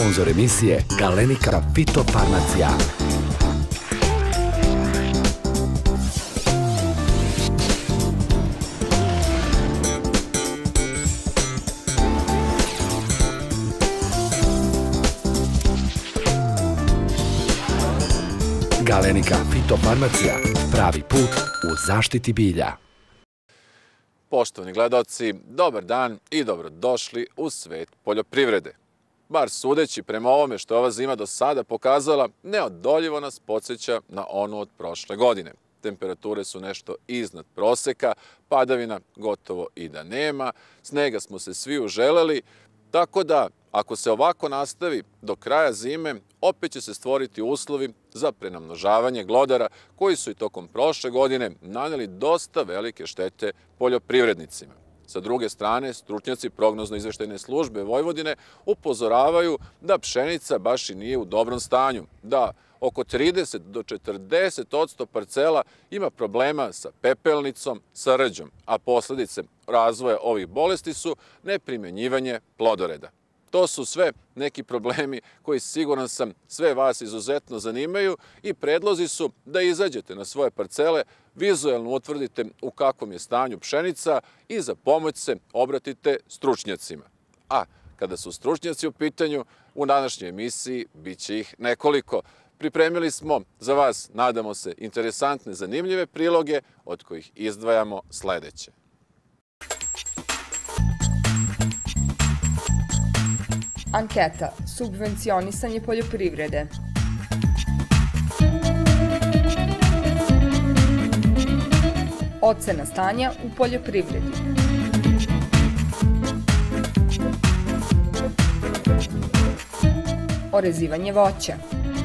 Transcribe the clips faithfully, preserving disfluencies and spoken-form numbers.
Sponzor emisije Galenika Fitofarmacija. Galenika Fitofarmacija, pravi put u zaštiti bilja. Poštovani gledaoci, dobar dan i dobrodošli u svet poljoprivrede. Bar sudeći prema ovome što je ova zima do sada pokazala, neodoljivo nas podsjeća na onu od prošle godine. Temperature su nešto iznad proseka, padavina gotovo i da nema, snega smo se svi uželeli, tako da ako se ovako nastavi do kraja zime, opet će se stvoriti uslovi za prenamnožavanje glodara koji su i tokom prošle godine naneli dosta velike štete poljoprivrednicima. Sa druge strane, stručnjaci prognozno-izveštajne službe Vojvodine upozoravaju da pšenica baš i nije u dobrom stanju, da oko trideset do četrdeset posto parcela ima problema sa pepelnicom, sa rđom, a posledice razvoja ovih bolesti su neprimenjivanje plodoreda. To su sve neki problemi koji, siguran sam, sve vas izuzetno zanimaju i predlozi su da izađete na svoje parcele, vizuelno utvrdite u kakvom je stanju pšenica i za pomoć se obratite stručnjacima. A kada su stručnjaci u pitanju, u današnjoj emisiji bit će ih nekoliko. Pripremili smo za vas, nadamo se, interesantne, zanimljive priloge od kojih izdvajamo sledeće. Anketa. Subvencionisanje poljoprivrede. Ocena stanja u poljoprivredi. Orezivanje voća.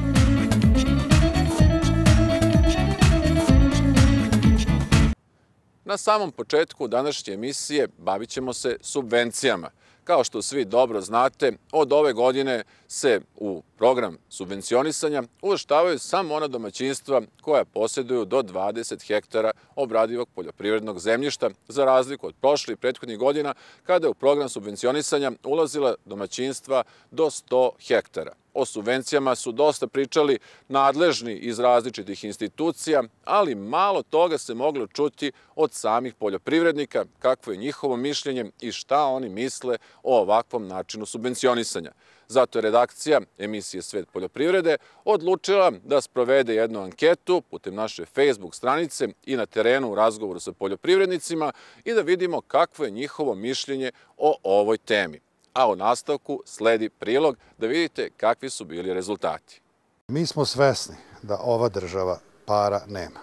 Na samom početku današnje emisije bavit ćemo se subvencijama. Kao što svi dobro znate, od ove godine se u program subvencionisanja uvrštavaju samo ona domaćinstva koja posjeduju do dvadeset hektara obradivog poljoprivrednog zemljišta, za razliku od prošlih i prethodnih godina kada je u program subvencionisanja ulazila domaćinstva do sto hektara. O subvencijama su dosta pričali nadležni iz različitih institucija, ali malo toga se moglo čuti od samih poljoprivrednika, kakvo je njihovo mišljenje i šta oni misle o ovakvom načinu subvencionisanja. Zato je redakcija emisije Svet poljoprivrede odlučila da sprovede jednu anketu putem naše Facebook stranice i na terenu u razgovoru sa poljoprivrednicima i da vidimo kakvo je njihovo mišljenje o ovoj temi. A u nastavku sledi prilog da vidite kakvi su bili rezultati. Mi smo svesni da ova država para nema.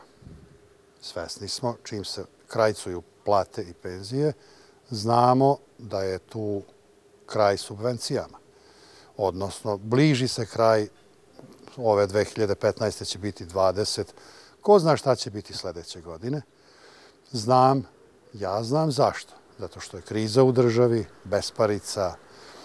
Svesni smo, čim se krajcuju plate i penzije, znamo da je tu kraj subvencijama. Odnosno, bliži se kraj, ove dve hiljade petnaeste. će biti dvadeset. Ko zna šta će biti sledeće godine? Znam, ja znam zašto. Zato što je kriza u državi, besparica,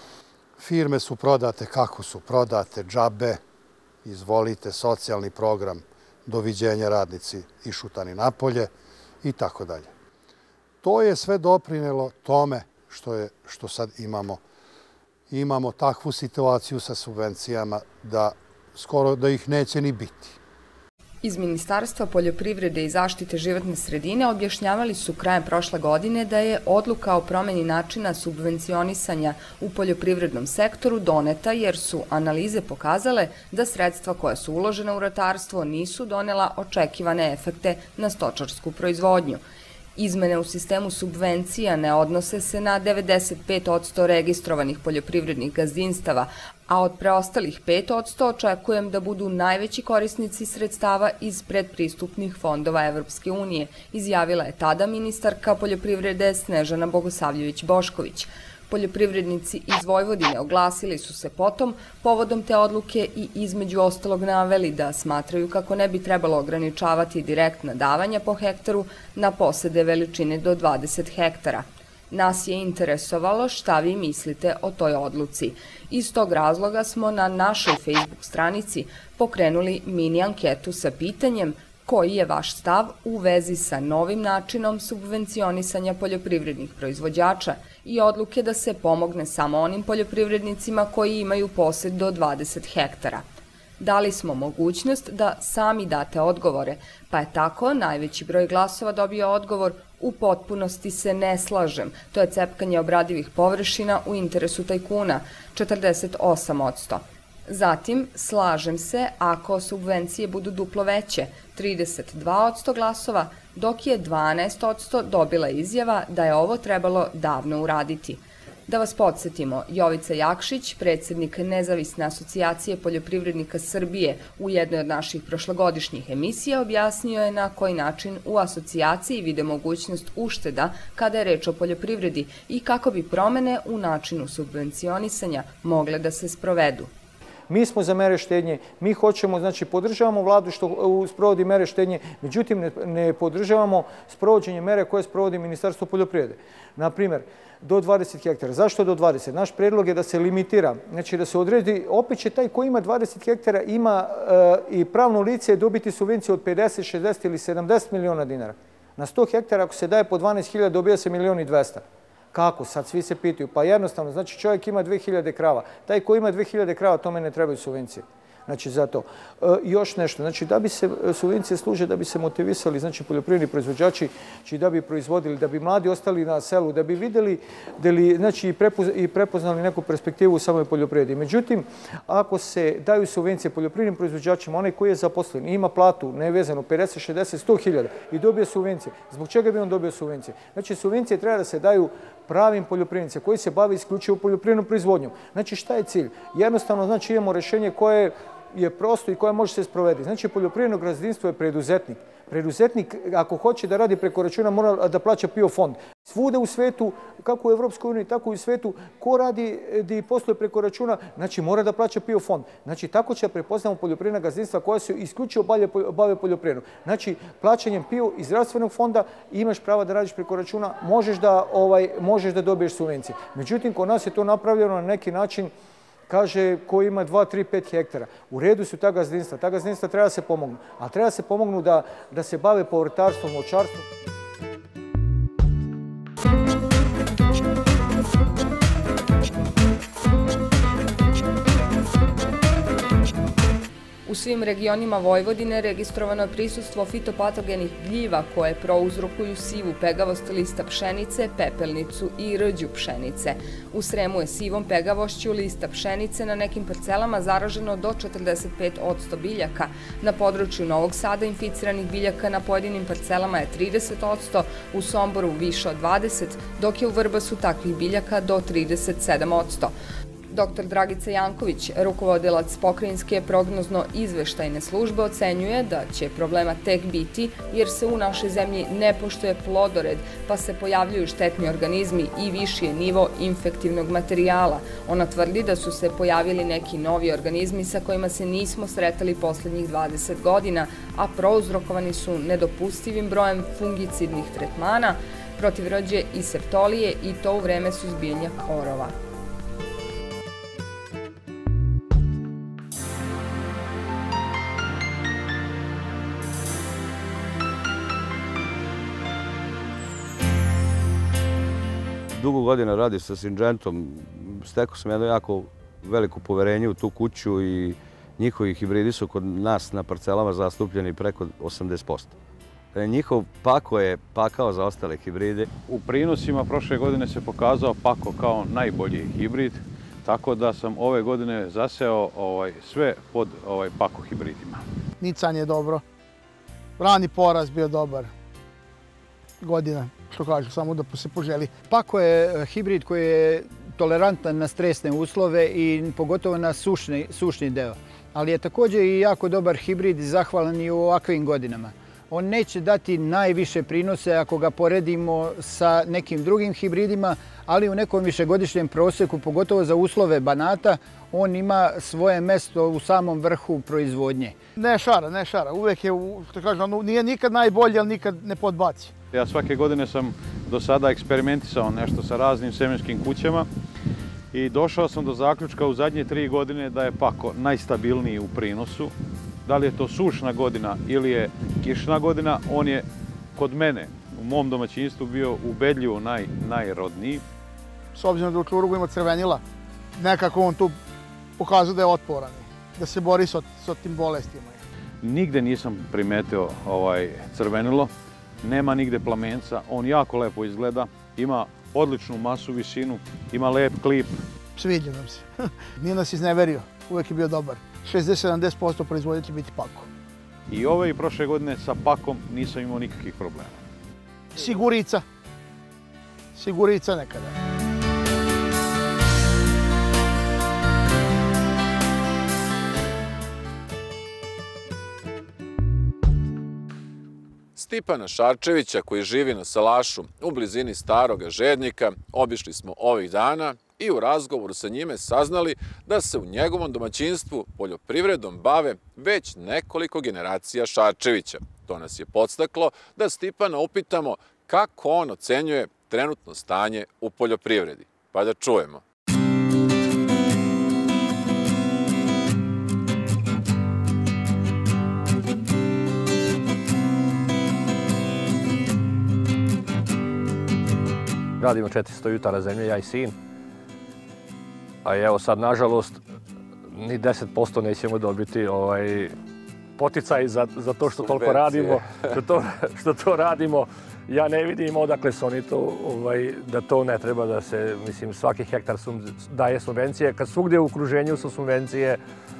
firme su prodate kako su prodate, džabe, izvolite, socijalni program, doviđenja radnici išutani napolje i tako dalje. To je sve doprinelo tome što, je, što sad imamo. Imamo takvu situaciju sa subvencijama da skoro da ih neće ni biti. Iz Ministarstva poljoprivrede i zaštite životne sredine objašnjavali su krajem prošle godine da je odluka o promeni načina subvencionisanja u poljoprivrednom sektoru doneta jer su analize pokazale da sredstva koja su uložena u ratarstvo nisu donela očekivane efekte na stočarsku proizvodnju. Izmene u sistemu subvencija ne odnose se na devedeset pet posto registrovanih poljoprivrednih gazdinstava, a od preostalih pet posto očekujem da budu najveći korisnici sredstava iz predpristupnih fondova Evropske unije, izjavila je tada ministarka poljoprivrede Snežana Bogosavljević-Bošković. Poljoprivrednici iz Vojvodine oglasili su se potom povodom te odluke i između ostalog naveli da smatraju kako ne bi trebalo ograničavati direktna davanja po hektaru na posede veličine do dvadeset hektara. Nas je interesovalo šta vi mislite o toj odluci. Iz tog razloga smo na našoj Facebook stranici pokrenuli mini anketu sa pitanjem Koji je vaš stav u vezi sa novim načinom subvencionisanja poljoprivrednih proizvođača i odluke da se pomogne samo onim poljoprivrednicima koji imaju posed do dvadeset hektara? Dali smo mogućnost da sami date odgovore, pa je tako najveći broj glasova dobio odgovor "U potpunosti se ne slažem", to je cepkanje obradivih površina u interesu tajkuna, četrdeset osam posto. Zatim, slažem se ako subvencije budu duplo veće, trideset dva posto glasova, dok je dvanaest posto dobila izjava da je ovo trebalo davno uraditi. Da vas podsjetimo, Jovica Jakšić, predsjednik Nezavisne asocijacije poljoprivrednika Srbije, u jednoj od naših prošlogodišnjih emisija objasnio je na koji način u asocijaciji vide mogućnost ušteda kada je reč o poljoprivredi i kako bi promene u načinu subvencionisanja mogle da se sprovedu. Mi smo za mere štednje, mi hoćemo, znači podržavamo vladu što sprovodi mere štednje, međutim ne, ne podržavamo sprovođenje mere koje sprovodi Ministarstvo poljoprivrede. Naprimjer, do dvadeset hektara. Zašto do dvadeset? Naš predlog je da se limitira, znači da se odredi, opet će taj koji ima dvadeset hektara ima e, i pravno lice dobiti subvenciju od pedeset, šezdeset ili sedamdeset miliona dinara. Na sto hektara ako se daje po dvanaest hiljada dobija se milion i dvesta. Kako? Sad svi se pitaju. Pa jednostavno, znači čovjek ima dve hiljade krava. Taj koji ima dve hiljade krava, tome ne trebaju subvencije. Znači za to. E, još nešto, znači da bi se subvencije služe, da bi se motivisali, znači poljoprivredni proizvođači, znači da bi proizvodili, da bi mladi ostali na selu, da bi vidjeli, da li, znači i, prepoz, i prepoznali neku perspektivu u samoj poljoprivredi. Međutim, ako se daju subvencije poljoprivrednim proizvođačima, onaj koji je zaposlen i ima platu nevezano pedeset, šezdeset, sto hiljada i dobije subvencije, zbog čega bi on dobio subvencije? Znači subvencije treba da se daju pravim poljoprivrednicima koji se bave isključivo poljoprivrednom proizvodnjom. Znači šta je cilj? Jednostavno, znači imamo rješenje koje je prosto i koje može se sprovesti. Znači poljoprivredno gazdinstvo je preduzetnik. Preduzetnik ako hoće da radi preko računa mora da plaća P I O fond. Svude u svetu, kako u Evropskoj uniji, tako i u svetu, ko radi i posluje preko računa, znači mora da plaća P I O fond. Znači tako će prepoznamo poljoprivredna gazdinstva koja se isključivo bave poljoprivredom. Znači plaćanjem P I O iz zdravstvenog fonda imaš prava da radiš preko računa, možeš da, ovaj, možeš da dobiješ subvencije. Međutim, kod nas je to napravljeno na neki način, kaže ko ima dva, tri, pet hektara. U redu su ta gazdinstva. Ta gazdinstva treba da se pomognu. A treba da se pomognu da, da se bave povrtarstvom, voćarstvom. U svim regionima Vojvodine registrovano je prisustvo fitopatogenih gljiva koje prouzrokuju sivu pegavost lista pšenice, pepelnicu i rđu pšenice. U Sremu je sivom pegavošću lista pšenice na nekim parcelama zaraženo do četrdeset pet posto biljaka. Na području Novog Sada inficiranih biljaka na pojedinim parcelama je trideset posto, u Somboru više od dvadeset posto, dok je u Vrbasu takvih biljaka do trideset sedam posto. Doktor Dragica Janković, rukovodilac pokrajinske prognozno-izveštajne službe, ocenjuje da će problema tek biti jer se u našoj zemlji ne poštuje plodored, pa se pojavljuju štetni organizmi i viši je nivo infektivnog materijala. Ona tvrdi da su se pojavili neki novi organizmi sa kojima se nismo sretali poslednjih dvadeset godina, a prouzrokovani su nedopustivim brojem fungicidnih tretmana protiv rđe i septolije i to u vreme suzbijanja korova. Dugo godina radi sa Syngentom, stekao sam jedno jako veliko poverenje u tu kuću i njihovi hibridi su kod nas na parcelama zastupljeni preko osamdeset posto. Njihov Pako je pakao za ostale hibride. U prinosima prošle godine se pokazao Pako kao najbolji hibrid, tako da sam ove godine zaseo ovaj, sve pod ovaj, Pako hibridima. Nicanje je dobro, rani poraz bio dobar, godina, što kažu, samo da se poželi. Pako je hibrid koji je tolerantan na stresne uslove i pogotovo na sušni, sušni deo. Ali je također i jako dobar hibrid zahvalan i u ovakvim godinama. On neće dati najviše prinose ako ga poredimo sa nekim drugim hibridima, ali u nekom višegodišnjem proseku, pogotovo za uslove Banata, on ima svoje mesto u samom vrhu proizvodnje. Ne šara, ne šara. Uvek je, što kažem, nije nikad najbolji, ali nikad ne podbaci. Ja svake godine sam do sada eksperimentisao nešto sa raznim semenskim kućama i došao sam do zaključka u zadnje tri godine da je Pako najstabilniji u prinosu, da li je to sušna godina ili je kišna godina, on je kod mene u mom domaćinstvu bio ubedljivo naj, najrodniji. S obzirom da u Čurugu ima crvenila, nekako on tu pokazuje da je otporan, da se bori sa, sa tim bolestima. Nigde nisam primetio ovaj crvenilo, nema nigde plamenca, on jako lepo izgleda, ima odličnu masu, visinu, ima lep klip. Sviđa nam se. Nije nas izneverio, uvek je bio dobar. šezdeset do sedamdeset posto proizvodnje će biti Pako. I ove i prošle godine sa Pakom nisam imao nikakvih problema. Sigurica. Sigurica nekada. Stipana Šarčevića, koji živi na salašu u blizini Staroga Žednjika, obišli smo ovih dana i u razgovoru sa njime saznali da se u njegovom domaćinstvu poljoprivredom bave već nekoliko generacija Šarčevića. To nas je podstaklo da Stipana upitamo kako on ocenjuje trenutno stanje u poljoprivredi. Pa da čujemo. Radimo četiristo jutara zemlje, ja i sin. A evo sad, nažalost, ni deset posto nećemo dobiti ovaj, poticaj za, za to što toliko radimo, što to, što to radimo. Ja ne vidim odakle su oni to, ovaj, da to ne treba da se, mislim, svaki hektar sum, daje subvencije. Kad svugdje u okruženju su subvencije,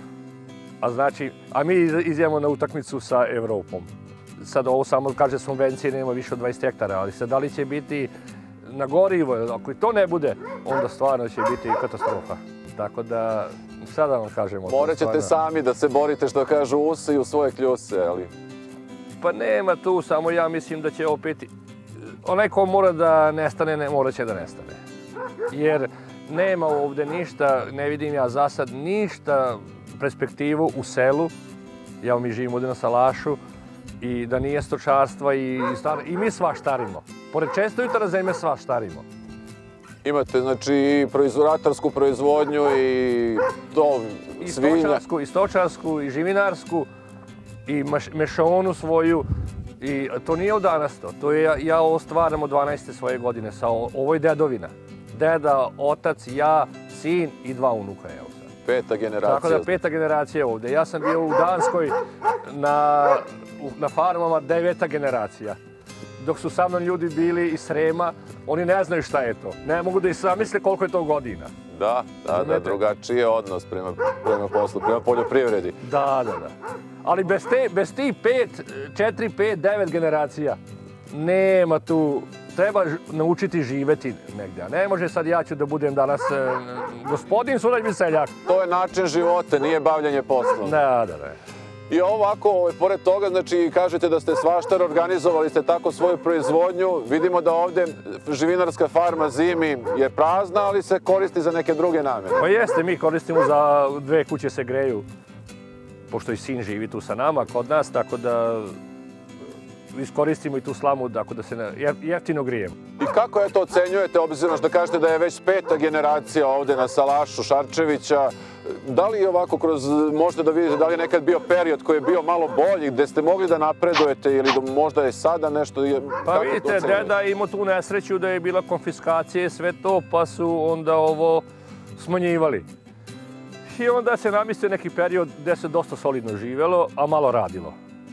a znači, a mi izjemo na utakmicu sa Evropom. Sad ovo samo kaže subvencije, nema više od dvadeset hektara, ali sad da li će biti na gorivo, ako i to ne bude, onda stvarno će biti katastrofa. Tako da, sada vam kažemo... Morat ćete sami da se borite, što kažu, use i u svoje kljuse, ali... Pa nema tu, samo ja mislim da će opet... Onaj ko mora da nestane, ne, mora će da nestane. Jer nema ovde ništa, ne vidim ja za sad ništa perspektivu u selu. Ja mi živim ovde na salašu i da nije stočarstva i, i mi svaštarimo. Pored često jutara zemlje svaštarimo. Imate, znači, i proizvodatarsku proizvodnju i to svinja? I stočarsku, i stočarsku, i živinarsku, i mešonu svoju. I to nije od danas to. To je, ja, ja ovo stvaram od dvanaeste svoje godine. Sa, ovo je dedovina. Deda, otac, ja, sin i dva unuka, evo sad. Peta generacija. Tako da peta generacija ovde. Ja sam bio u Danskoj na, na farmama deveta generacija. Dok su sa mnom ljudi bili iz Srema, oni ne znaju šta je to. Ne mogu da i zamisle koliko je to godina. Da, da, da, drugačiji je odnos prema, prema poslu, prema poljoprivredi. Da, da, da. Ali bez, te, bez tih pet, četiri, pet, devet generacija nema tu, treba naučiti živeti negdje. Ne može sad ja ću da budem danas eh, gospodin, sutra bi seljak. To je način života, nije bavljanje poslom. Da, da, da. I ovako, pored toga, znači, kažete da ste svaštar, organizovali ste tako svoju proizvodnju. Vidimo da ovde živinarska farma zimi je prazna, ali se koristi za neke druge namene. Pa jeste, mi koristimo za dve kuće se greju, pošto i sin živi tu sa nama, kod nas, tako da iskoristimo i tu slamu, tako da se jeftino grijemo. I kako je to ocenjujete, obzirom da kažete da je već peta generacija ovde na salašu Šarčevića? Da li je ovako kroz, možda da vidite, da li je nekad bio period koji je bio malo bolji, gde ste mogli da napredujete ili da možda je sada nešto... Pa vidite, deda imao tu nesreću da je bila konfiskacija i sve to, pa su onda ovo smanjivali. I onda se namislio neki period gde se dosta solidno živelo, a malo radilo.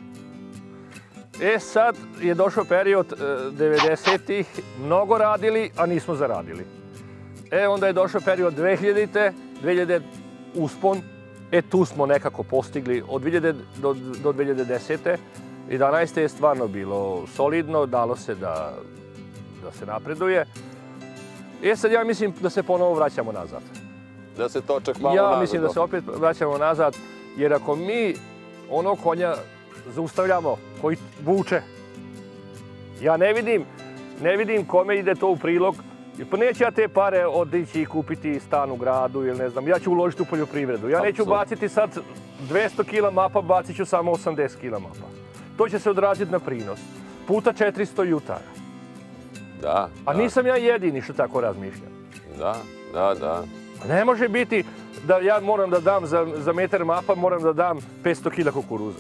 E sad je došao period devedesetih, mnogo radili, a nismo zaradili. E onda je došao period dve hiljadite, dve hiljade uspon, e tu smo nekako postigli od dve hiljade do, do dve hiljade desete. jedanaeste je stvarno bilo solidno, dalo se da, da se napreduje. E sad ja mislim da se ponovo vraćamo nazad. Da se to čak malo ja nazad. Ja mislim da se opet vraćamo nazad, jer ako mi ono konja zaustavljamo koji vuče, ja ne vidim, ne vidim kome ide to u prilog. Pa neću ja te pare odići i kupiti stan u gradu ili ne znam, ja ću uložiti u poljoprivredu. Ja neću baciti sad dvesta kila mapa, bacit ću samo osamdeset kila mapa. To će se odraziti na prinos. Puta četiristo jutara. Da. A nisam ja jedini što tako razmišljam. Da, da, da. Ne može biti da ja moram da dam za, za metar mapa, moram da dam petsto kila kukuruza.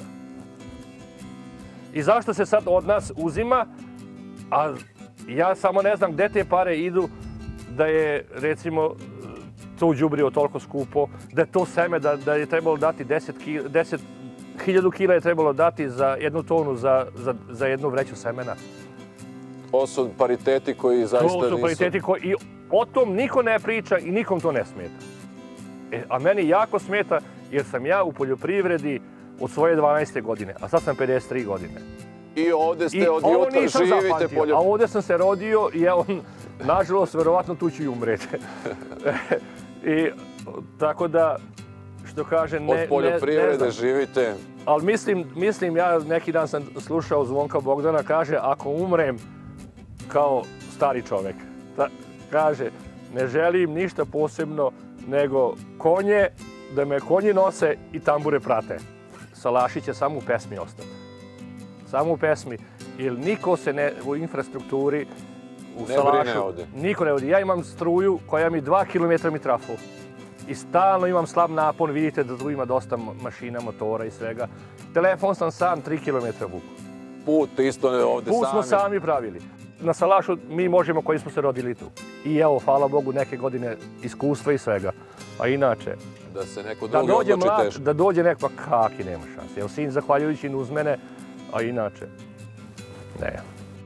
I zašto se sad od nas uzima, a ja samo ne znam gde te pare idu, da je recimo to đubrivo toliko skupo, da je to seme, da, da je trebalo dati deset hiljada kila je trebalo dati za jednu tonu, za, za, za jednu vreću semena. To su pariteti koji zaista nisu... To su pariteti koji... I o tom niko ne priča i nikom to ne smeta. E, a meni jako smeta jer sam ja u poljoprivredi od svoje dvanaeste godine, a sad sam pedeset tri godine. I ovde ste od jutra živite poljoprivredom. A ovde sam se rodio i evo, nažalost, verovatno tu ću i umreti. I tako da, što kaže, ne... Od poljoprivrede živite. Ali mislim, mislim, ja neki dan sam slušao Zvonka Bogdana, kaže, ako umrem kao stari čovek, ta, kaže, ne želim ništa posebno nego konje, da me konji nose i tambure prate. Salaši će samo u pesmi ostati. Samo u pesmi. Jer niko se ne, u infrastrukturi, u Salašu, niko ne vodi. Ja imam struju koja mi dva kilometra mi trafu. I stalno imam slab napon, vidite da tu ima dosta mašina, motora i svega. Telefon sam sam tri kilometra vuku. Put isto ovde sami. Put smo sami pravili. Na Salašu mi možemo koji smo se rodili tu. I evo, hvala Bogu, neke godine iskustva i svega. A inače... Da se neko drugi odluči teško. Da dođe neko, pa kaki nema šanse. Evo, sin zahvaljujući uz mene, a inače... Ne.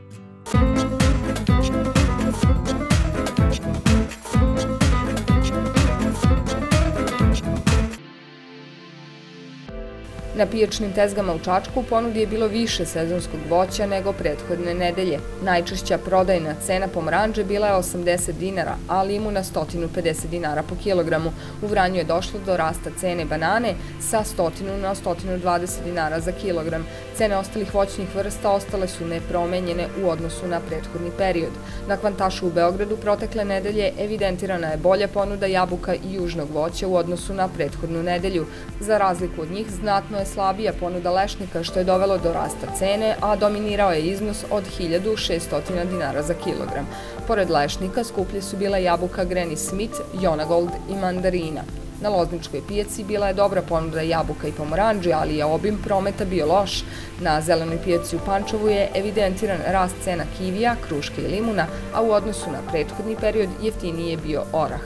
Na pijačnim tezgama u Čačku u ponudi je bilo više sezonskog voća nego prethodne nedelje. Najčešća prodajna cena pomoranđe bila je osamdeset dinara, a limuna sto pedeset dinara po kilogramu. U Vranju je došlo do rasta cene banane sa sto na sto dvadeset dinara za kilogram. Cene ostalih voćnih vrsta ostale su nepromenjene u odnosu na prethodni period. Na Kvantašu u Beogradu protekle nedelje evidentirana je bolja ponuda jabuka i južnog voća u odnosu na prethodnu nedelju. Za razliku od njih, znatno je slabija ponuda lešnika, što je dovelo do rasta cene, a dominirao je iznos od hiljadu šessto dinara za kilogram. Pored lešnika, skuplje su bila jabuka Granny Smith, Jonagold i mandarina. Na Lozničkoj pijaci bila je dobra ponuda jabuka i pomoranđe, ali je obim prometa bio loš. Na Zelenoj pijaci u Pančevu je evidentiran rast cena kivija, kruške i limuna, a u odnosu na prethodni period jeftiniji je bio orah.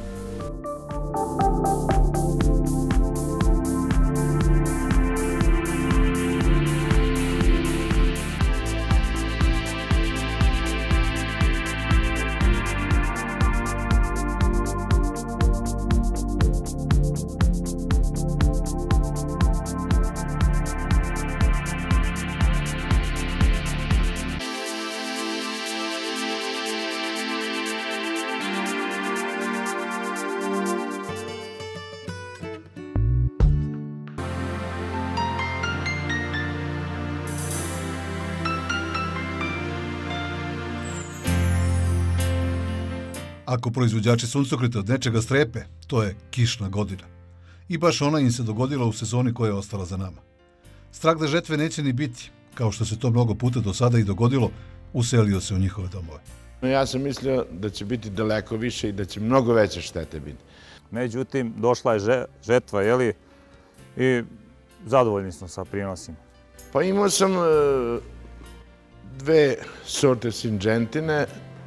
Ako proizvođači suncokreta od nečega strepe, to je kišna godina. I baš ona im se dogodila u sezoni koja je ostala za nama. Strah da žetve neće ni biti, kao što se to mnogo puta do sada i dogodilo, uselio se u njihove domove. Ja sam mislio da će biti daleko više i da će mnogo veće štete biti. Međutim, došla je žetva, jeli, i zadovoljni smo sa prinosima. Pa imao sam dve sorte sinđentine,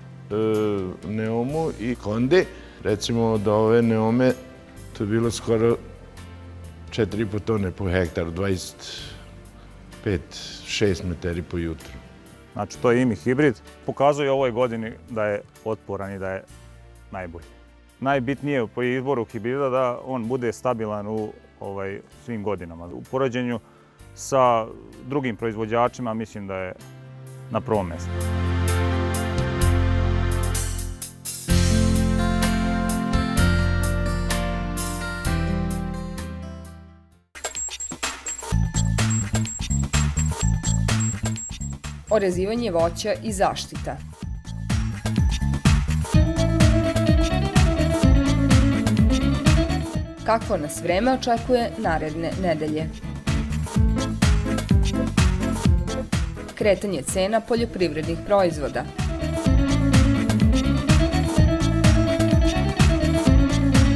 Neomu i Konde. Recimo od ove Neome to je bilo skoro četiri i po tone po hektaru, dvadeset pet šest meteri po jutru. Znači to je I M I hibrid. Pokazuje ovoj godini da je otporan i da je najbolji. Najbitnije po izboru hibrida da on bude stabilan u ovaj, svim godinama. U poređenju sa drugim proizvođačima mislim da je na prvom mjestu. Orezivanje voća i zaštita. Kakvo nas vreme očekuje naredne nedelje? Kretanje cena poljoprivrednih proizvoda.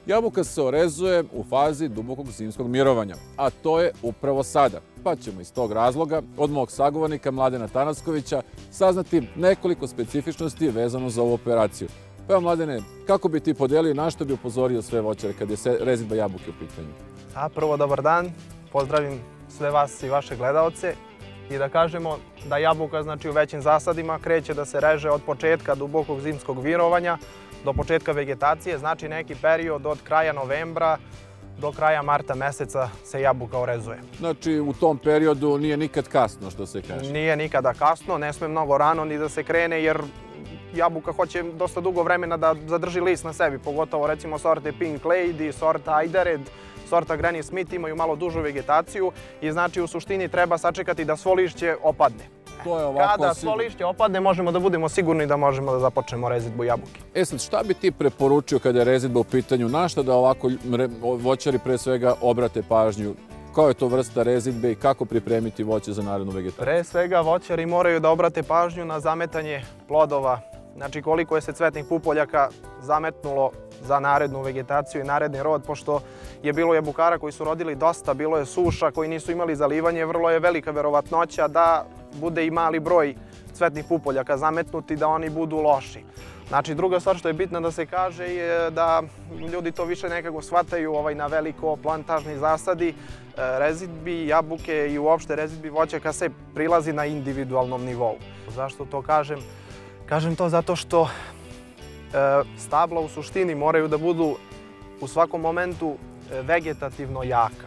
Jabuka se orezuje u fazi dubokog zimskog mirovanja, a to je upravo sada. Pa ćemo iz tog razloga od mog sagovornika Mladena Tanaskovića saznati nekoliko specifičnosti vezano za ovu operaciju. Pa evo, Mladene, kako bi ti podelio i na što bi upozorio sve voćare kad je rezidba jabuke u pitanju? A prvo, dobar dan, pozdravim sve vas i vaše gledaoce i da kažemo da jabuka, znači, u većim zasadima kreće da se reže od početka dubokog zimskog mirovanja do početka vegetacije, znači neki period od kraja novembra do kraja marta meseca se jabuka orezuje. Znači, u tom periodu nije nikad kasno, što se kaže? Nije nikada kasno, ne sme mnogo rano ni da se krene, jer jabuka hoće dosta dugo vremena da zadrži list na sebi, pogotovo recimo sorte Pink Lady, sorta Ajdared, sorta Granny Smith imaju malo dužu vegetaciju i znači u suštini treba sačekati da svo lišće opadne. To je ovako Kada svo lišće opadne možemo da budemo sigurni da možemo da započnemo rezidbu jabuke. E sad, šta bi ti preporučio kada je rezidba u pitanju? Na šta da ovako voćari pre svega obrate pažnju? Koja je to vrsta rezidbe i kako pripremiti voće za narednu vegetaciju? Pre svega voćari moraju da obrate pažnju na zametanje plodova. Znači koliko je se cvetnih pupoljaka zametnulo za narednu vegetaciju i naredni rod, pošto je bilo jabukara koji su rodili dosta, bilo je suša, koji nisu imali zalivanje, vrlo je velika verovatnoća da bude i mali broj cvetnih pupoljaka zametnuti, da oni budu loši. Znači, druga stvar što je bitna da se kaže je da ljudi to više nekako shvataju na veliko plantažni zasadi, rezidbi jabuke i uopšte rezidbi voćaka se prilazi na individualnom nivou. Zašto to kažem? Kažem to zato što stabla u suštini moraju da budu u svakom momentu vegetativno jaka.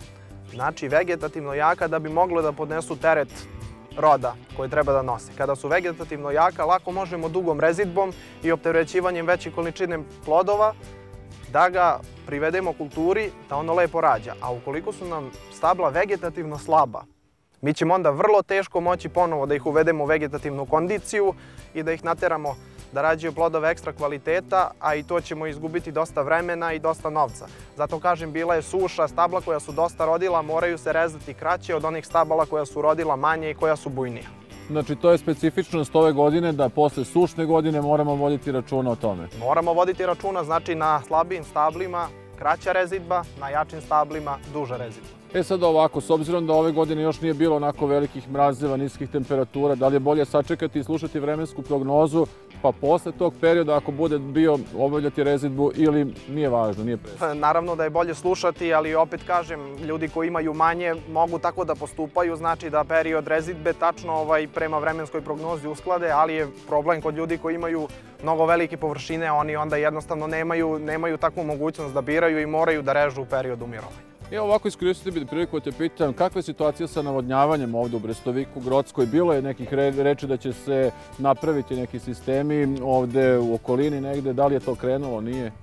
Znači, vegetativno jaka da bi moglo da podnesu teret roda koje treba da nose. Kada su vegetativno jaka, lako možemo dugom rezidbom i opterećivanjem veće količine plodova da ga privedemo kulturi da ono lepo rađa. A ukoliko su nam stabla vegetativno slaba, mi ćemo onda vrlo teško moći ponovo da ih uvedemo u vegetativnu kondiciju i da ih nateramo da rađaju plodove ekstra kvaliteta, a i to ćemo izgubiti dosta vremena i dosta novca. Zato kažem, bila je suša, stabla koja su dosta rodila moraju se rezati kraće od onih stabala koja su rodila manje i koja su bujnija. Znači, to je specifičnost ove godine da posle sušne godine moramo voditi računa o tome? Moramo voditi računa, znači na slabijim stablima kraća rezidba, na jačim stablima duža rezidba. E sad ovako, s obzirom da ove godine još nije bilo onako velikih mrazeva, niskih temperatura, da li je bolje sačekati i slušati vremensku prognozu, pa posle tog perioda ako bude bio obavljati rezidbu ili nije važno, nije presno? Naravno da je bolje slušati, ali opet kažem, ljudi koji imaju manje mogu tako da postupaju, znači da period rezidbe tačno prema vremenskoj prognozi usklade, ali je problem kod ljudi koji imaju mnogo velike površine, oni onda jednostavno nemaju takvu mogućnost da biraju i moraju da režu u periodu mirovanja. Evo ovako, iskoristite bi priliku da te pitam, kakva je situacija sa navodnjavanjem ovdje u Brestoviku, Grockoj? Bilo je nekih reči da će se napraviti neki sistemi ovdje u okolini negde, da li je to krenulo, nije?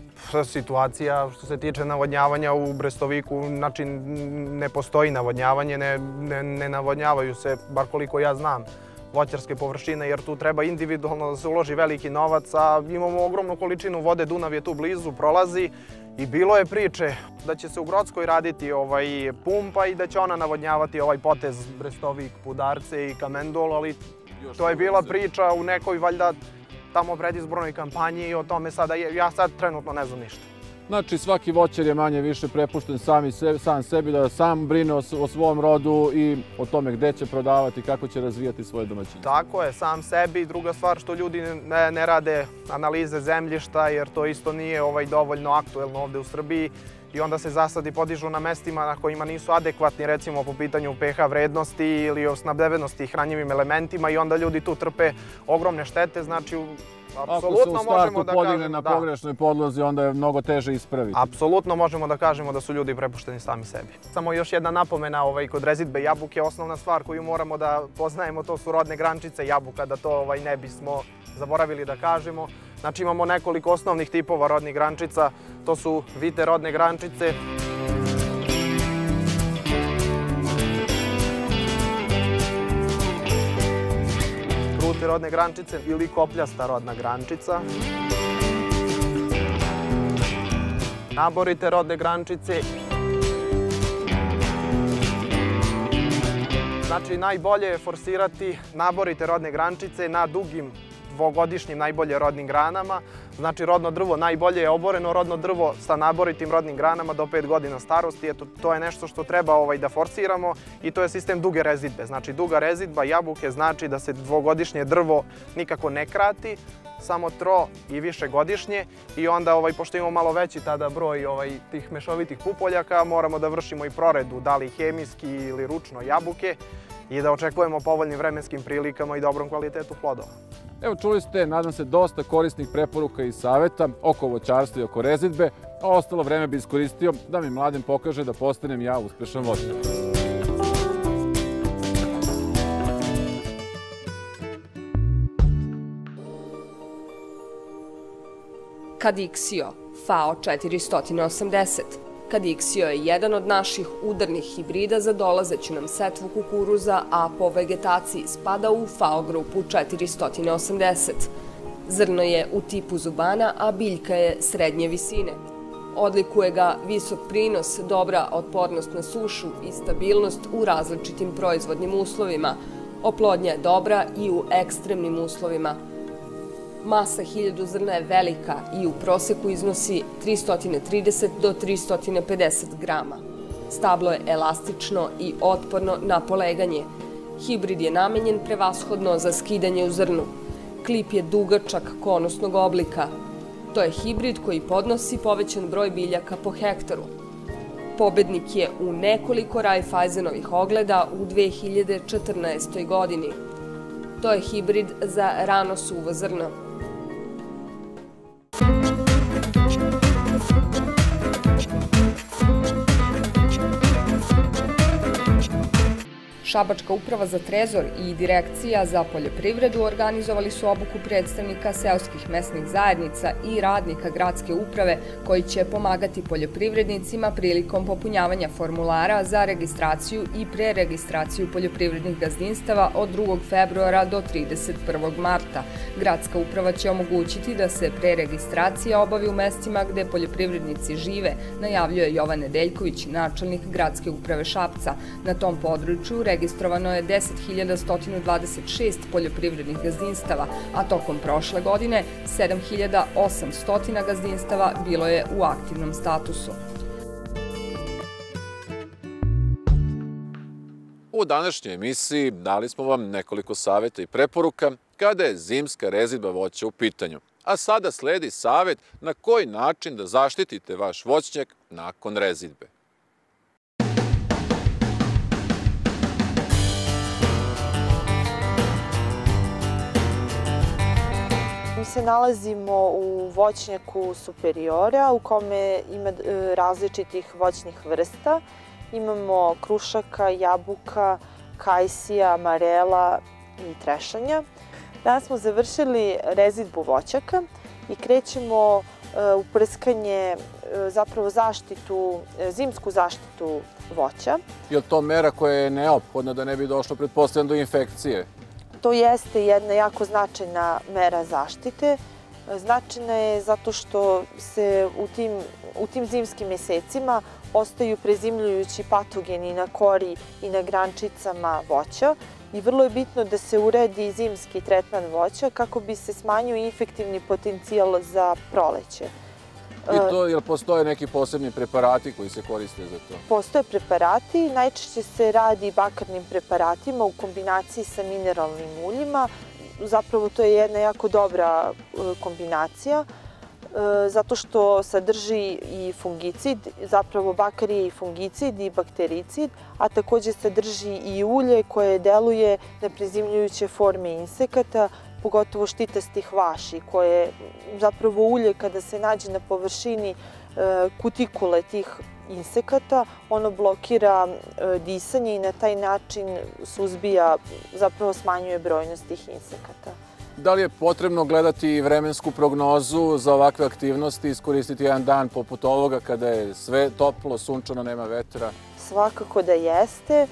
Situacija što se tiče navodnjavanja u Brestoviku, znači ne postoji navodnjavanje, ne navodnjavaju se, bar koliko ja znam, voćarske površine, jer tu treba individualno da se uloži veliki novac, a imamo ogromnu količinu vode, Dunav je tu blizu, prolazi i bilo je priče da će se u Grockoj raditi pumpa i da će ona navodnjavati ovaj potez Brestovik, Pudarce i Kamendol, ali to je bila priča u nekoj valjda tamo predizbornoj kampanji i o tome sada, ja sad trenutno ne znam ništa. Znači, svaki voćar je manje više prepušten sam sebi da sam brine o svom rodu i o tome gde će prodavati, kako će razvijati svoje domaćinstvo. Tako je, sam sebi. Druga stvar što ljudi ne rade analize zemljišta, jer to isto nije dovoljno aktuelno ovde u Srbiji i onda se zasadi podižu na mestima na kojima nisu adekvatni, recimo po pitanju pH vrednosti ili o snabdevenosti hranjivim elementima i onda ljudi tu trpe ogromne štete, znači ako se u startu podigne na pogrešnoj podlozi, onda je mnogo teže ispraviti. Apsolutno možemo da kažemo da su ljudi prepušteni sami sebi. Samo još jedna napomena kod rezidbe jabuke, osnovna stvar koju moramo da poznajemo, to su rodne grančice jabuka, da to ne bismo zaboravili da kažemo. Znači imamo nekoliko osnovnih tipova rodnih grančica, to su vite rodne grančice, krute rodne grančice ili kopljasta rodna grančica, naborite rodne grančice. Znači najbolje je forsirati naborite rodne grančice na dugim dvogodišnjim najbolje rodnim granama. Znači rodno drvo najbolje je oboreno rodno drvo sa naboritim rodnim granama do pet godina starosti. Eto, to je nešto što treba ovaj, da forsiramo i to je sistem duge rezidbe. Znači duga rezidba jabuke znači da se dvogodišnje drvo nikako ne krati, samo tro i više godišnje i onda, ovaj, pošto imamo malo veći tada broj ovaj, tih mešovitih pupoljaka, moramo da vršimo i proredu, da li hemijski ili ručno jabuke i da očekujemo povoljnim vremenskim prilikama i dobrom kvalitetu plodova. Evo, čuli ste, nadam se, dosta korisnih preporuka i saveta oko voćarstva i oko rezidbe, a ostalo vreme bi iskoristio da mi Mladen pokaže da postanem ja uspešan voćar. Kadiksio, F A O četiristo osamdeset. Kadiksio je jedan od naših udarnih hibrida za dolazeću nam setvu kukuruza, a po vegetaciji spada u F A O grupu četiristo osamdeset. Zrno je u tipu zubana, a biljka je srednje visine. Odlikuje ga visok prinos, dobra otpornost na sušu i stabilnost u različitim proizvodnim uslovima. Oplodnja je dobra i u ekstremnim uslovima. Masa hiljadu zrna je velika i u proseku iznosi trista trideset do trista pedeset grama. Stablo je elastično i otporno na poleganje. Hibrid je namenjen prevashodno za skidanje u zrnu. Klip je dugačak konusnog oblika. To je hibrid koji podnosi povećan broj biljaka po hektaru. Pobednik je u nekoliko Raiffeisenovih ogleda u dve hiljade četrnaestoj godini. To je hibrid za rano suvo zrno. Šabačka uprava za trezor i Direkcija za poljoprivredu organizovali su obuku predstavnika seoskih mesnih zajednica i radnika gradske uprave koji će pomagati poljoprivrednicima prilikom popunjavanja formulara za registraciju i preregistraciju poljoprivrednih gazdinstava od drugog februara do trideset prvog marta. Gradska uprava će omogućiti da se preregistracija obavi u mestima gde poljoprivrednici žive, najavljuje Jovan Nedeljković, načelnik gradske uprave Šapca. Na tom području registrovano je deset hiljada sto dvadeset šest poljoprivrednih gazdinstava, a tokom prošle godine sedam hiljada osamsto gazdinstava bilo je u aktivnom statusu. U današnjoj emisiji dali smo vam nekoliko saveta i preporuka kada je zimska rezidba voća u pitanju. A sada sledi savet na koji način da zaštitite vaš voćnjak nakon rezidbe. Mi se nalazimo u voćnjaku Superiora u kome ima različitih voćnih vrsta. Imamo krušaka, jabuka, kajsija, marela i trešanja. Danas smo završili rezidbu voćaka i krećemo u prskanje, zapravo zaštitu, zimsku zaštitu voća. Je li to mera koja je neophodna da ne bi došlo, pretpostavljam, do infekcije? To jeste jedna jako značajna mera zaštite. Značajna je zato što se u tim, u tim zimskim mesecima ostaju prezimljujući patogeni na kori i na grančicama voća i vrlo je bitno da se uredi zimski tretman voća kako bi se smanjio infektivni potencijal za proleće. I to, jel postoje neki posebni preparati koji se koriste za to? Postoje preparati, najčešće se radi bakarnim preparatima u kombinaciji sa mineralnim uljima. Zapravo to je jedna jako dobra kombinacija, zato što sadrži i fungicid, zapravo bakar je i fungicid i baktericid, a takođe sadrži i ulje koje deluje na prezimljujuće forme insekata, pogotovo štitastih vaši, koje zapravo ulje kada se nađe na površini kutikule tih insekata, ono blokira disanje i na taj način suzbija, zapravo smanjuje brojnost tih insekata. Da li je potrebno gledati vremensku prognozu za ovakve aktivnosti, iskoristiti jedan dan poput ovoga kada je sve toplo, sunčano, nema vetra? Svakako da jeste.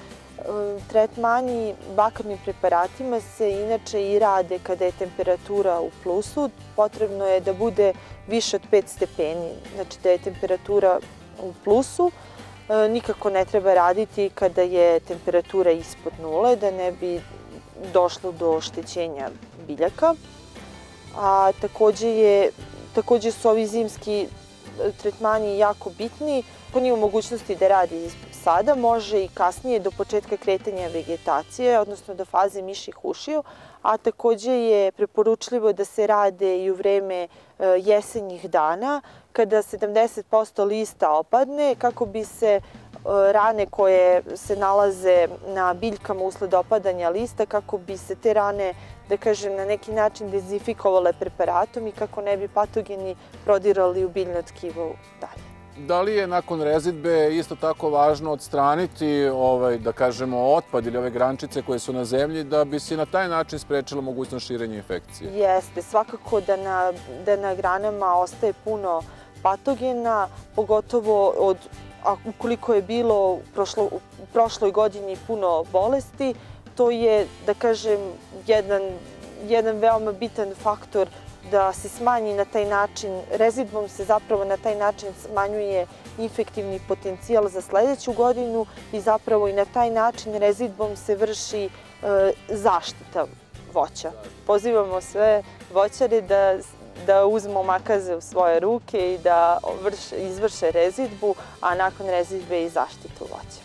Tretmani bakarnim preparatima se inače i rade kada je temperatura u plusu. Potrebno je da bude više od pet stepeni, znači da je temperatura u plusu. Nikako ne treba raditi kada je temperatura ispod nule, da ne bi došlo do oštećenja biljaka. a takođe, je, takođe su ovi zimski tretmani jako bitni. Ako nije u mogućnosti da radi sada, može i kasnije do početka kretanja vegetacije, odnosno do faze mišjih ušiju, a takođe je preporučljivo da se rade i u vreme jesenjih dana, kada sedamdeset posto lista opadne, kako bi se rane koje se nalaze na biljkama usled opadanja lista, kako bi se te rane, da kažem, na neki način dezinfikovale preparatom i kako ne bi patogeni prodirali u biljno tkivo dalje. Da li je nakon rezidbe isto tako važno odstraniti, ovaj, da kažemo, otpad ili ove grančice koje su na zemlji, da bi se na taj način sprečilo mogućnost širenja infekcije? Jeste, svakako da na, da na granama ostaje puno patogena, pogotovo od, a ukoliko je bilo u, prošlo, u prošloj godini puno bolesti, to je, da kažem, jedan, jedan veoma bitan faktor da se smanji na taj način, rezidbom se zapravo na taj način smanjuje infektivni potencijal za sledeću godinu i zapravo i na taj način rezidbom se vrši e, zaštita voća. Pozivamo sve voćare da, da uzmu makaze u svoje ruke i da vrše, izvrše rezidbu, a nakon rezidbe i zaštitu voća.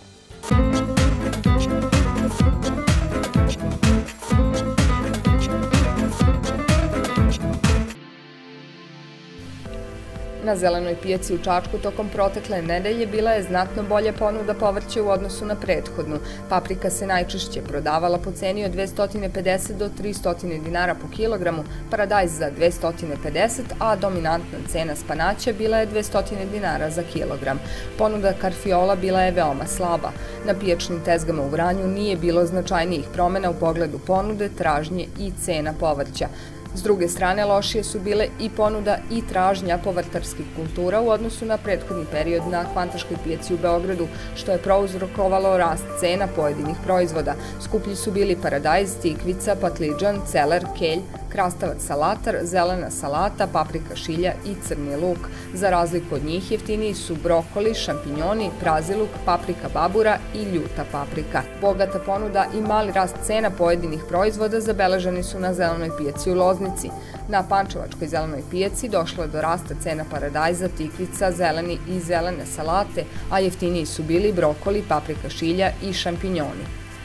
Na zelenoj pijaci u Čačku tokom protekle nedelje bila je znatno bolja ponuda povrća u odnosu na prethodnu. Paprika se najčešće prodavala po ceni od dvesta pedeset do trista dinara po kilogramu, paradajz za dvesta pedeset, a dominantna cena spanaća bila je dvesta dinara za kilogram. Ponuda karfiola bila je veoma slaba. Na pijačnim tezgama u Vranju nije bilo značajnijih promena u pogledu ponude, tražnje i cena povrća. S druge strane, lošije su bile i ponuda i tražnja povrtarskih kultura u odnosu na prethodni period na Kvantaškoj pijaci u Beogradu, što je prouzrokovalo rast cena pojedinih proizvoda. Skuplji su bili paradajz, tikvica, patlidžan, celer, kelj, krastavac salatar, zelena salata, paprika šilja i crni luk. Za razliku od njih jeftiniji su brokoli, šampinjoni, praziluk, paprika babura i ljuta paprika. Bogata ponuda i mali rast cena pojedinih proizvoda zabeleženi su na zelenoj pijaci u Loznici. Na Pančevačkoj zelenoj pijaci došlo je do rasta cena paradajza, tikvica, zeleni i zelene salate, a jeftiniji su bili brokoli, paprika šilja i šampinjoni.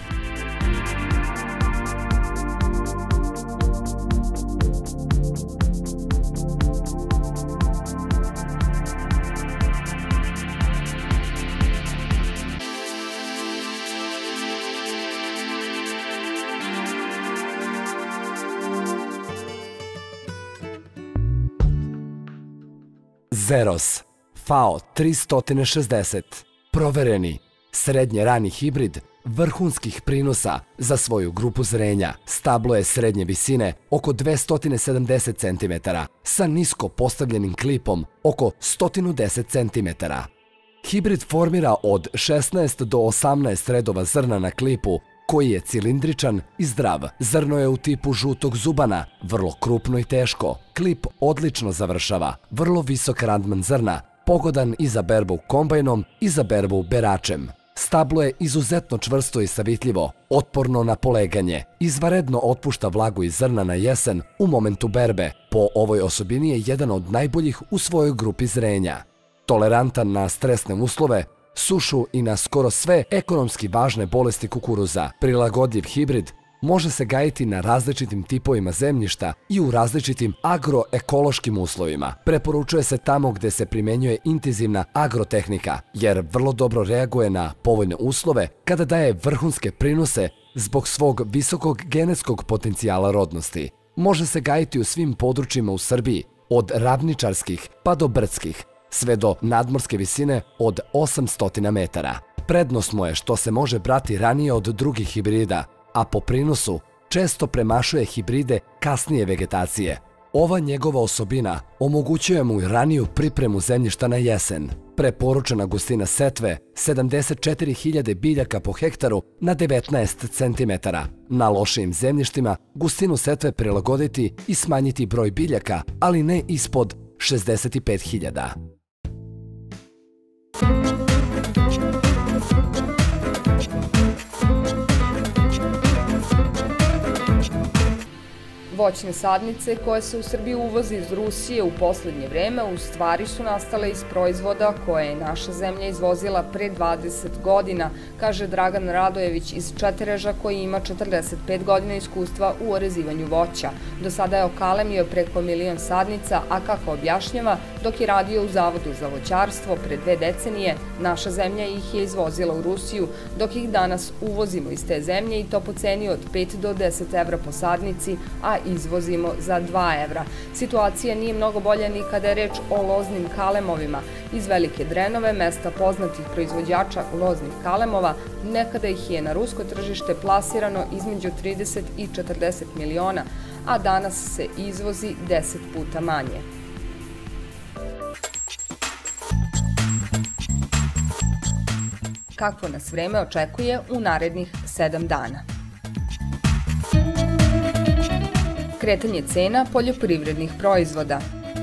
Zeros, F A O tristo šezdeset, provereni, srednje rani hibrid, vrhunskih prinosa za svoju grupu zrenja. Stablo je srednje visine oko dvesta sedamdeset centimetara sa nisko postavljenim klipom oko sto deset centimetara. Hibrid formira od šesnaest do osamnaest redova zrna na klipu, koji je cilindričan i zdrav. Zrno je u tipu žutog zubana, vrlo krupno i teško. Klip odlično završava, vrlo visok randman zrna, pogodan i za berbu kombajnom i za berbu beračem. Stablo je izuzetno čvrsto i savitljivo, otporno na poleganje, izvanredno otpušta vlagu iz zrna na jesen u momentu berbe. Po ovoj osobini je jedan od najboljih u svojoj grupi zrenja. Tolerantan na stresne uslove, sušu i na skoro sve ekonomski važne bolesti kukuruza. Prilagodljiv hibrid može se gajiti na različitim tipovima zemljišta i u različitim agroekološkim uslovima. Preporučuje se tamo gde se primenjuje intenzivna agrotehnika, jer vrlo dobro reaguje na povoljne uslove kada daje vrhunske prinose zbog svog visokog genetskog potencijala rodnosti. Može se gajiti u svim područjima u Srbiji, od ravničarskih pa do brdskih, sve do nadmorske visine od osamsto metara. Prednost mu je što se može brati ranije od drugih hibrida, a po prinosu često premašuje hibride kasnije vegetacije. Ova njegova osobina omogućuje mu i raniju pripremu zemljišta na jesen. Preporučena gustina setve sedamdeset četiri hiljade biljaka po hektaru na devetnaest centimetara. Na lošijim zemljištima gustinu setve prilagoditi i smanjiti broj biljaka, ali ne ispod šezdeset pet hiljada. Voćne sadnice koje se u Srbiji uvoze iz Rusije u poslednje vreme u stvari su nastale iz proizvoda koje je naša zemlja izvozila pre dvadeset godina, kaže Dragan Radojević iz Četereža koji ima četrdeset pet godina iskustva u orezivanju voća. Do sada je okalemio preko milion sadnica, a kako objašnjava, dok je radio u Zavodu za voćarstvo pre dve decenije, naša zemlja ih je izvozila u Rusiju, dok ih danas uvozimo iz te zemlje i to po ceni od pet do deset evra po sadnici, a izvozimo za dva evra. Situacija nije mnogo bolja ni kada je reč o loznim kalemovima. Iz Velike Drenove, mesta poznatih proizvođača loznih kalemova, nekada ih je na rusko tržište plasirano između trideset i četrdeset miliona, a danas se izvozi deset puta manje. Kakvo nas vreme očekuje u narednih sedam dana? Kretanje cena poljoprivrednih proizvoda.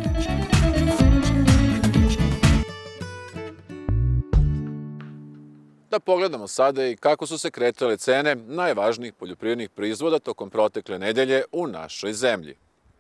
Da pogledamo sada i kako su se kretale cene najvažnijih poljoprivrednih proizvoda tokom protekle nedelje u našoj zemlji.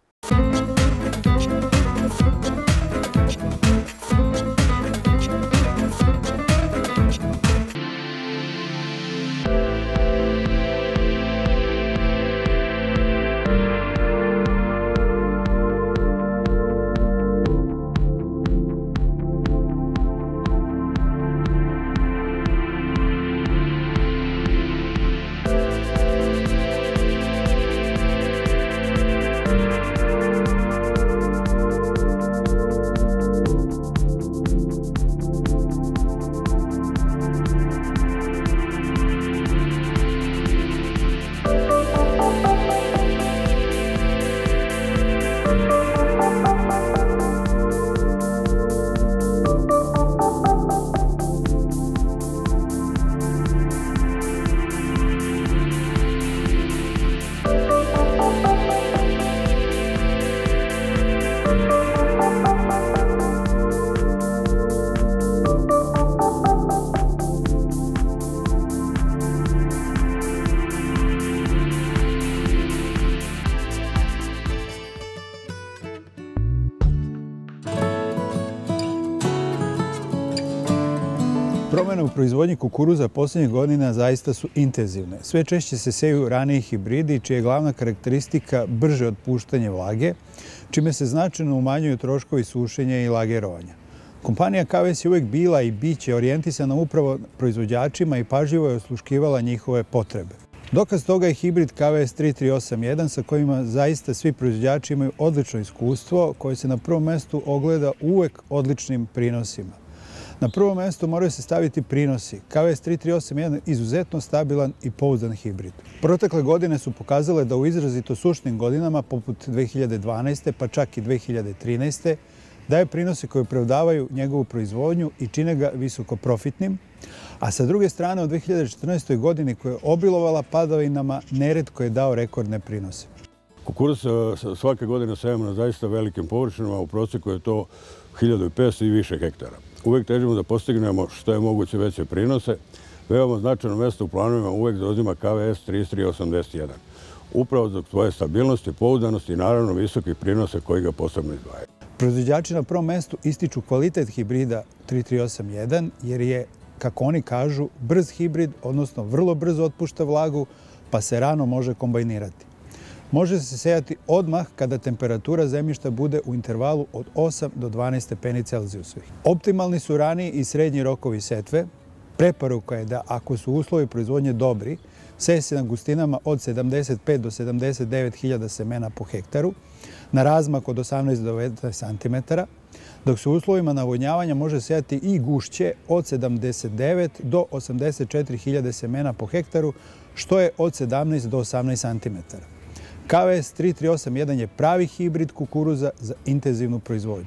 Promjene u proizvodnji kukuruza posljednjih godina zaista su intenzivne. Sve češće se seju raniji hibridi, čija je glavna karakteristika brže otpuštanje vlage, čime se značajno umanjuju troškovi sušenja i lagerovanja. Kompanija K V S je uvijek bila i biće orijentisana upravo proizvođačima i pažljivo je osluškivala njihove potrebe. Dokaz toga je hibrid K V S tri tri osam jedan sa kojima zaista svi proizvođači imaju odlično iskustvo koje se na prvom mestu ogleda uvek odličnim prinosima. Na prvo mesto moraju se staviti prinosi. K V S tri tri osam jedan je izuzetno stabilan i pouzdan hibrid. Protekle godine su pokazale da u izrazito sušnim godinama, poput dve hiljade dvanaeste pa čak i dve hiljade trinaeste, daje prinose koje opravdavaju njegovu proizvodnju i čine ga visoko profitnim, a sa druge strane u dve hiljade četrnaestoj godini koja je obilovala padavinama, neretko je dao rekordne prinose. Kukuruz svake godine sejemo na zaista velikim površinama, u proceku je to hiljadu petsto i više hektara. Uvijek težimo da postignemo što je moguće veće prinose. Veoma značajno mjesto u planovima uvijek zauzima K V S tri tri osam jedan. Upravo zbog svoje stabilnosti, pouzdanosti i naravno visokih prinosa koji ga posebno izdvajaju. Proizvođači na prvom mestu ističu kvalitet hibrida tri tri osam jedan jer je, kako oni kažu, brz hibrid, odnosno vrlo brzo otpušta vlagu, pa se rano može kombajnirati. Može se sejati odmah kada temperatura zemljišta bude u intervalu od osam do dvanaest stepeni Celzijusovih. Optimalni su rani i srednji rokovi setve. Preporuka je da ako su uslovi proizvodnje dobri, seje se na gustinama od sedamdeset pet do sedamdeset devet hiljada semena po hektaru, na razmak od osamnaest do devetnaest centimetara, dok se u uslovima navodnjavanja može sejati i gušće od sedamdeset devet do osamdeset četiri hiljade semena po hektaru, što je od sedamnaest do osamnaest centimetara. K V S tri tri osam jedan je pravi hibrid kukuruza za intenzivnu proizvodnju.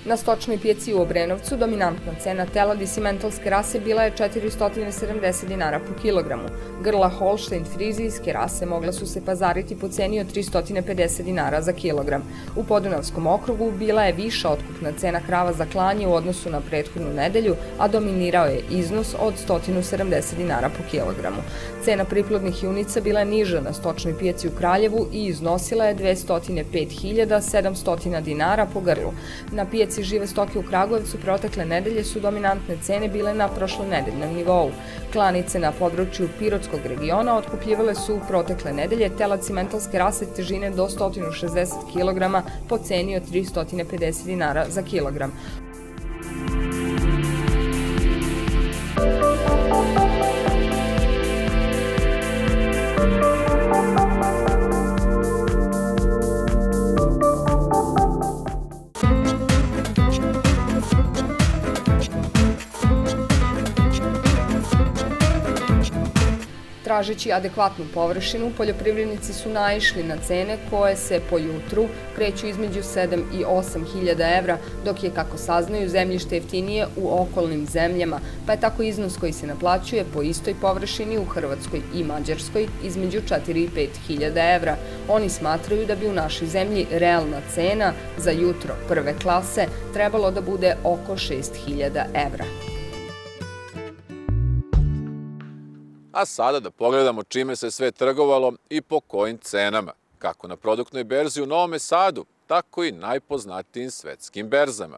Na stočnoj pijaci u Obrenovcu dominantna cena teladi simentalske rase bila je četiristo sedamdeset dinara po kilogramu. Grla Holstein frizijske rase mogla su se pazariti po ceni od tristo pedeset dinara za kilogram. U Podunavskom okrugu bila je viša otkupna cena krava za klanje u odnosu na prethodnu nedelju, a dominirao je iznos od sto sedamdeset dinara po kilogramu. Cena priplodnih junica bila je niža na stočnoj pijaci u Kraljevu i iznosila je dvesta pet hiljada sedamsto dinara po grlu. Na pijaci žive stoke u Kragujevcu protekle nedelje su dominantne cene bile na prošlonedeljnom nivou. Klanice na području Pirotskog regiona otkupljivale su protekle nedelje telad simentalske rase težine do sto šezdeset kilograma po ceni od tristo pedeset dinara za kilogram. Tražeći adekvatnu površinu, poljoprivrednici su naišli na cene koje se po jutru kreću između sedam i osam hiljada evra, dok je, kako saznaju, zemljište jeftinije u okolnim zemljama, pa je tako iznos koji se naplaćuje po istoj površini u Hrvatskoj i Mađarskoj između četiri i pet hiljada evra. Oni smatraju da bi u našoj zemlji realna cena za jutro prve klase trebalo da bude oko šest hiljada evra. A sada da pogledamo čime se sve trgovalo i po kojim cenama, kako na produktnoj berzi u Novom Sadu, tako i najpoznatijim svetskim berzama.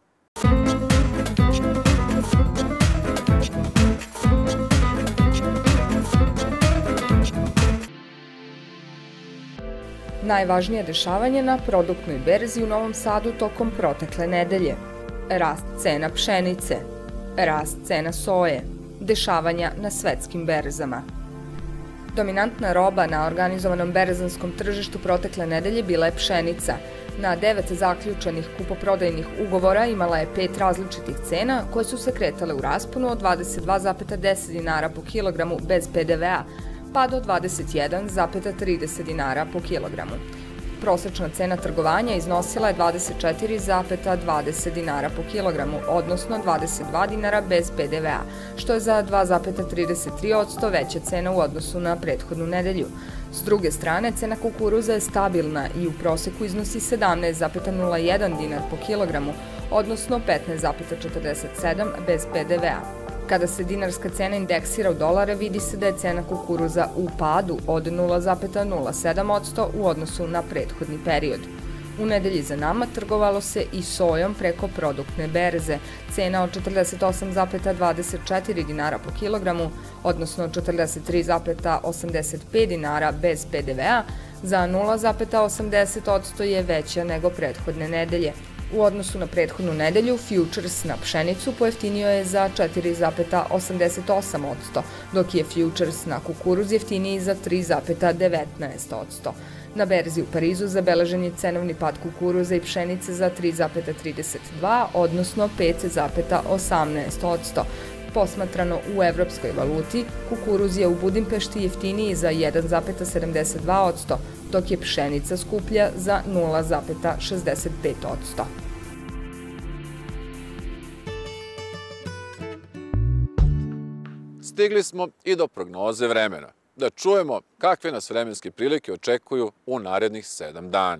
Najvažnije dešavanje na produktnoj berzi u Novom Sadu tokom protekle nedelje. Rast cena pšenice, rast cena soje, dešavanja na svetskim berzama. Dominantna roba na organizovanom berzanskom tržištu protekle nedelje bila je pšenica. Na devet zaključanih kupoprodajnih ugovora imala je pet različitih cena koje su se kretale u rasponu od dvadeset dva zarez deset dinara po kilogramu bez pe de ve a, pa do dvadeset jedan zarez trideset dinara po kilogramu. Prosečna cena trgovanja iznosila je dvadeset četiri zarez dvadeset dinara po kilogramu, odnosno dvadeset dva dinara bez pe de ve a, što je za dva zarez trideset tri posto veća cena u odnosu na prethodnu nedelju. S druge strane, cena kukuruza je stabilna i u proseku iznosi sedamnaest zarez nula jedan dinar po kilogramu, odnosno petnaest zarez četrdeset sedam bez pe de ve a. Kada se dinarska cena indeksira u dolare, vidi se da je cena kukuruza u padu od nula zarez nula sedam posto u odnosu na prethodni period. U nedelji za nama trgovalo se i sojom preko produktne berze. Cena od četrdeset osam zarez dvadeset četiri dinara po kilogramu, odnosno četrdeset tri zarez osamdeset pet dinara bez pe de ve a, za nula zarez osamdeset posto je veća nego prethodne nedelje. U odnosu na prethodnu nedelju, futures na pšenicu pojeftinio je za četiri zarez osamdeset osam posto, dok je futures na kukuruz jeftiniji za tri zarez devetnaest posto. Na berzi u Parizu zabeležen je cenovni pad kukuruza i pšenice za tri zarez trideset dva, odnosno pet zarez osamnaest posto. Posmatrano u evropskoj valuti, kukuruz je u Budimpešti jeftiniji za jedan zarez sedamdeset dva posto, dok je pšenica skuplja za nula zarez šezdeset pet posto. Stigli smo i do prognoze vremena. Da čujemo kakve nas vremenske prilike očekuju u narednih sedam dana.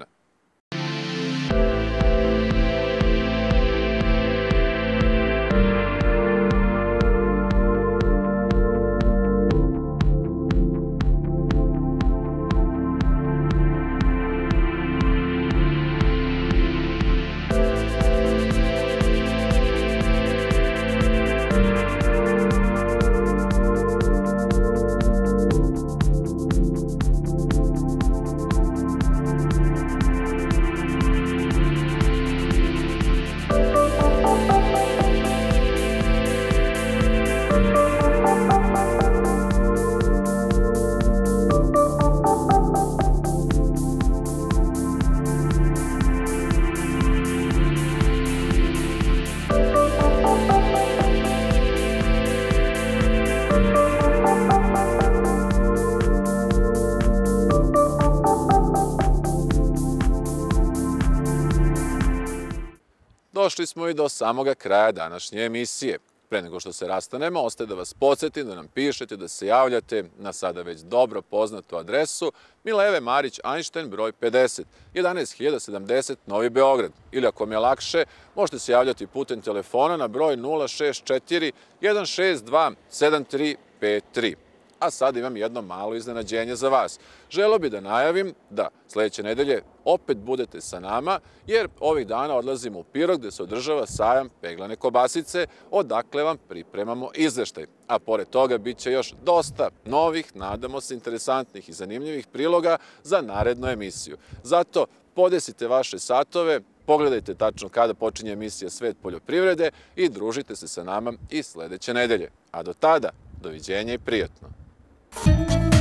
došli smo i do samoga kraja današnje emisije. Pre nego što se rastanemo, ostaje da vas podsjetim da nam pišete, da se javljate na sada već dobro poznatu adresu Mileve Marić Einstein broj pedeset, jedanaest hiljada sedamdeset Novi Beograd. Ili ako mi je lakše, možete se javljati putem telefona na broj nula šest četiri jedan šest dva sedam tri pet tri. A sad imam jedno malo iznenađenje za vas. Želeo bi da najavim da sledeće nedelje opet budete sa nama, jer ovih dana odlazimo u Pirot gde se održava sajam peglane kobasice, odakle vam pripremamo izveštaj. A pored toga bit će još dosta novih, nadamo se, interesantnih i zanimljivih priloga za narednu emisiju. Zato podesite vaše satove, pogledajte tačno kada počinje emisija Svet poljoprivrede i družite se sa nama i sledeće nedelje. A do tada, doviđenja i prijatno. Thank you.